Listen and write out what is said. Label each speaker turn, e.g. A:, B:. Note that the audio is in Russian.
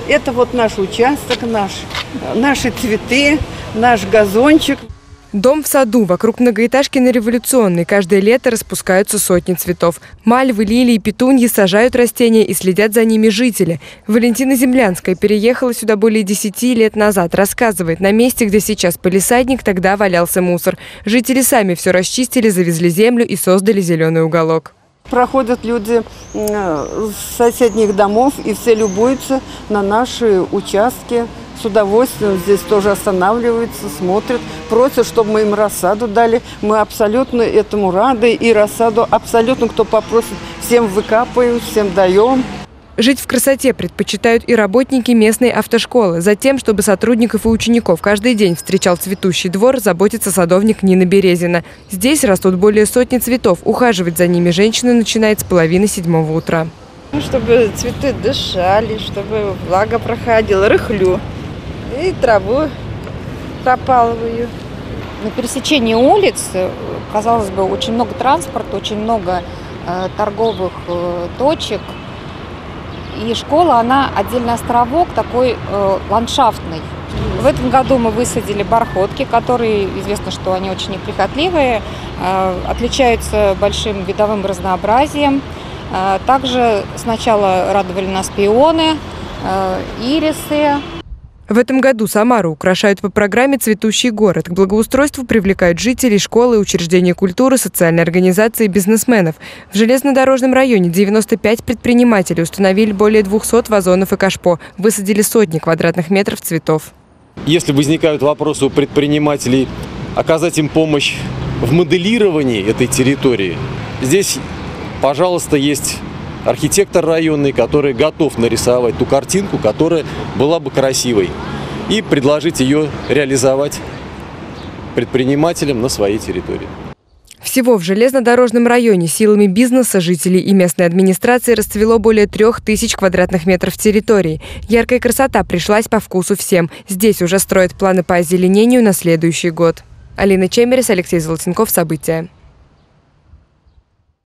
A: Это вот наш участок, наши цветы, наш газончик.
B: Дом в саду. Вокруг многоэтажки на Революционной каждое лето распускаются сотни цветов. Мальвы, лилии, петуньи сажают растения и следят за ними жители. Валентина Землянская переехала сюда более 10 лет назад. Рассказывает, на месте, где сейчас палисадник, тогда валялся мусор. Жители сами все расчистили, завезли землю и создали зеленый уголок.
A: Проходят люди с соседних домов и все любуются на наши участки. С удовольствием здесь тоже останавливаются, смотрят, просят, чтобы мы им рассаду дали. Мы абсолютно этому рады. И рассаду абсолютно, кто попросит, всем выкапываем, всем даем.
B: Жить в красоте предпочитают и работники местной автошколы. Затем, чтобы сотрудников и учеников каждый день встречал цветущий двор, заботится садовник Нина Березина. Здесь растут более сотни цветов. Ухаживать за ними женщина начинает с половины 7 утра.
C: Чтобы цветы дышали, чтобы влага проходила, рыхлю. И траву пропалываю.
D: На пересечении улиц, казалось бы, очень много транспорта, очень много торговых точек. И школа, она отдельный островок такой ландшафтный. В этом году мы высадили бархотки, которые, известно, что они очень неприхотливые, отличаются большим видовым разнообразием. Также сначала радовали нас пионы, ирисы.
B: В этом году Самару украшают по программе «Цветущий город». К благоустройству привлекают жителей, школы, учреждения культуры, социальные организации, бизнесменов. В железнодорожном районе 95 предпринимателей установили более 200 вазонов и кашпо. Высадили сотни квадратных метров цветов.
E: Если возникают вопросы у предпринимателей, оказать им помощь в моделировании этой территории, здесь, пожалуйста, есть архитектор районный, который готов нарисовать ту картинку, которая была бы красивой, и предложить ее реализовать предпринимателям на своей территории.
B: Всего в железнодорожном районе силами бизнеса, жителей и местной администрации расцвело более 3000 квадратных метров территории. Яркая красота пришлась по вкусу всем. Здесь уже строят планы по озеленению на следующий год. Алина Чемерис, Алексей Золотенков. События.